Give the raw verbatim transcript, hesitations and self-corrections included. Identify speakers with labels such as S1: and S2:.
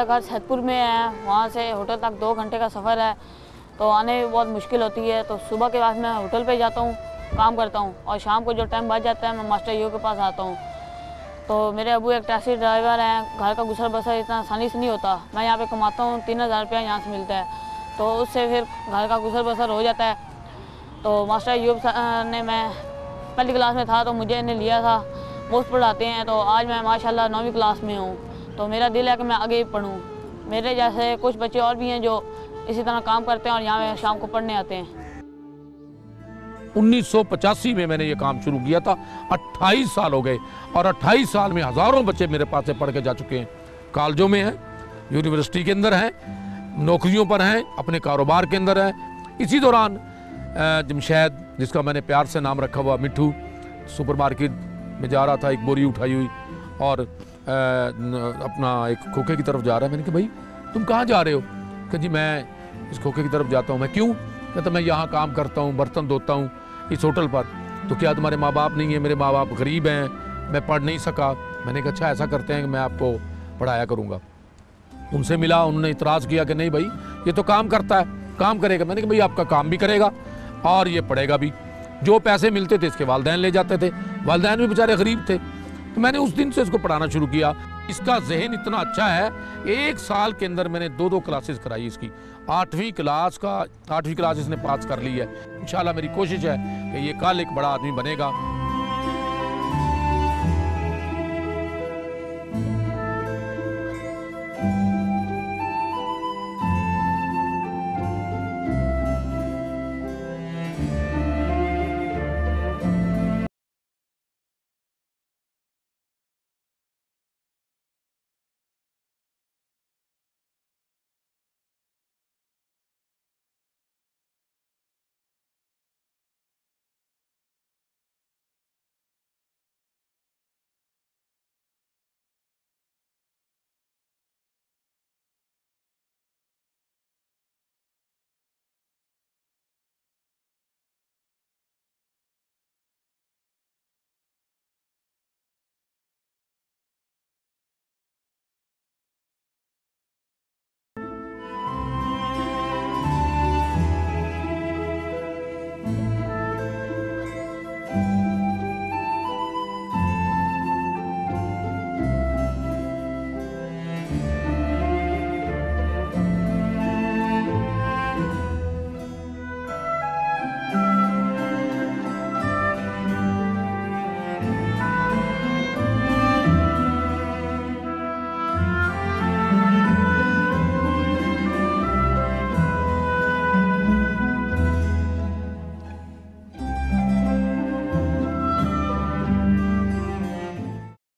S1: मेरा घर सैदपुर में है, वहाँ से होटल तक दो घंटे का सफ़र है, तो आने में बहुत मुश्किल होती है। तो सुबह के बाद मैं होटल पे जाता हूँ, काम करता हूँ, और शाम को जो टाइम बच जाता है मैं मास्टर यू के पास आता हूँ। तो मेरे अबू एक टैक्सी ड्राइवर हैं, घर का गुजर बसर इतना आसानी से नहीं होता। मैं यहाँ पे कमाता हूँ, तीन हज़ार रुपया यहाँ से मिलता है, तो उससे फिर घर का गुजर बसर हो जाता है। तो मास्टर यूब ने, मैं पहली क्लास में था तो मुझे इन्हें लिया था, मुफ्त पढ़ाते हैं। तो आज मैं माशाल्लाह नौवीं क्लास में हूँ, तो मेरा दिल है कि मैं आगे पढ़ूँ। मेरे जैसे कुछ बच्चे और भी हैं जो इसी तरह काम करते हैं और यहाँ शाम को पढ़ने आते हैं।
S2: उन्नीस सौ पचासी में मैंने ये काम शुरू किया था, अट्ठाईस साल हो गए, और अट्ठाईस साल में हज़ारों बच्चे मेरे पास से पढ़ के जा चुके हैं। कॉलेजों में हैं, यूनिवर्सिटी के अंदर हैं, नौकरियों पर हैं, अपने कारोबार के अंदर हैं। इसी दौरान जमशैद, जिसका मैंने प्यार से नाम रखा हुआ मिट्ठू, सुपरमार्केट में जा रहा था, एक बोरी उठाई हुई और अपना एक खोखे की तरफ जा रहा है। मैंने कहा भाई तुम कहाँ जा रहे हो? कि जी मैं इस खोखे की तरफ जाता हूँ। मैं क्यों? कहता मैं यहाँ काम करता हूँ, बर्तन धोता हूँ इस होटल पर। तो क्या तुम्हारे माँ बाप नहीं है? मेरे माँ बाप गरीब हैं, मैं पढ़ नहीं सका। मैंने कहा अच्छा ऐसा करते हैं कि मैं आपको पढ़ाया करूँगा। उनसे मिला, उन्होंने इतराज़ किया कि नहीं भाई ये तो काम करता है, काम करेगा। मैंने कहा भाई आपका काम भी करेगा और ये पढ़ेगा भी। जो पैसे मिलते थे इसके वालिदैन ले जाते थे, वालिदैन भी बेचारे गरीब थे। तो मैंने उस दिन से इसको पढ़ाना शुरू किया। इसका जहन इतना अच्छा है, एक साल के अंदर मैंने दो दो क्लासेस कराई इसकी। आठवीं क्लास का आठवीं क्लास इसने पास कर ली है। इंशाल्लाह मेरी कोशिश है कि ये कल एक बड़ा आदमी बनेगा।